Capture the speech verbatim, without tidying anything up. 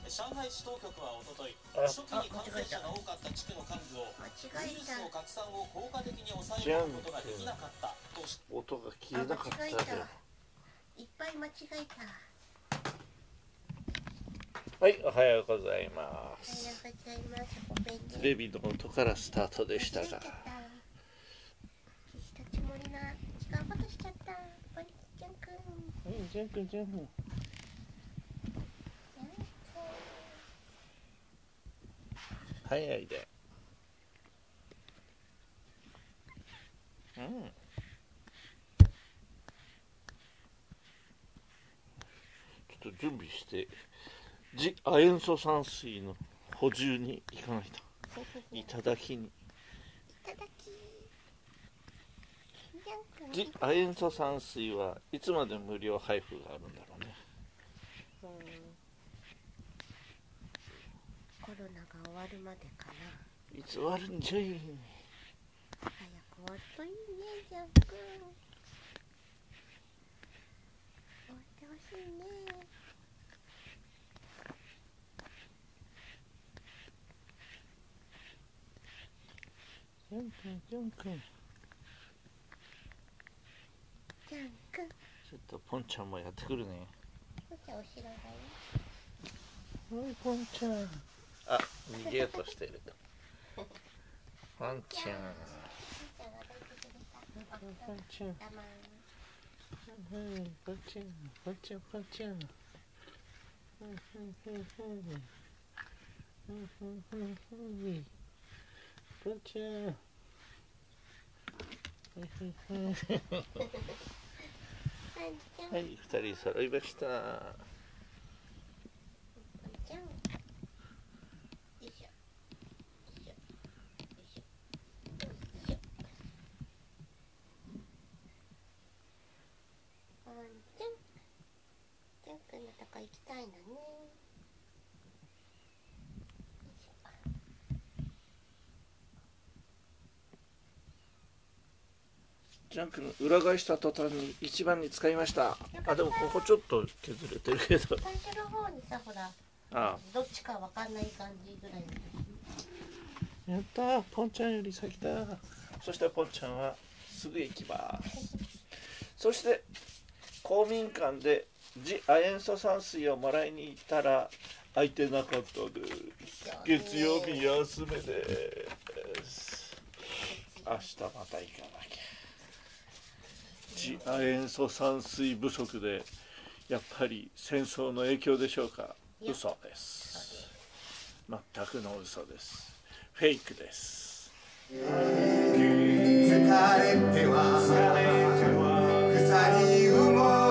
上海市当局はおととい、初期に感染者が多かった地区の幹部をウイルスの拡散を効果的に抑えることができなかったとし、 音が消えなかったよ。 いっぱい間違えた。 はい、おはようございます。 おはようございます。 ベビーの音からスタートでしたが、 消したつもりな違うことしちゃった。ポリちゃんくん。 うん、ジャン君ジャン君。早いで。うん。ちょっと準備して、ジ・亜塩素酸水の補充に行かないと。いただきに。 いただき。 ジ・亜塩素酸水はいつまで無料配布があるんだろうね。 うん、コロナが終わるまでかな。 いつ終わるんじゃい。 早く終わるといいね、ジャン君。終わってほしいね。 ジャン君ジャン君。 ジャン君。 ちょっとポンちゃんもやってくるね。 ポンちゃん後ろだよ。 はい、ポンちゃん。あ、逃げようとしてる。ポンちゃん。ポンちゃん。はい、ポンちゃん。ポンちゃん、ポンちゃん。はいはいはいはい。はいはいはいはい。ポンちゃん。はいはいはい。はい、二人揃いました。 ジャン君のとこ行きたいのね。 ジャン君裏返した途端に一番に使いました。あ、でもここちょっと削れてるけど。 最初の方にさ、ほら、 ああ、 どっちかわかんない感じぐらいの。 やったー、ポンちゃんより先だ。そしてポンちゃんはすぐ行きます。そして公民館でジ・亜塩素酸水をもらいに行ったら空いてなかったです。月曜日休めです。明日また行かなきゃ。ジ・亜塩素酸水不足でやっぱり戦争の影響でしょうか。嘘です。全くの嘘です。フェイクです。疲れては腐り埋も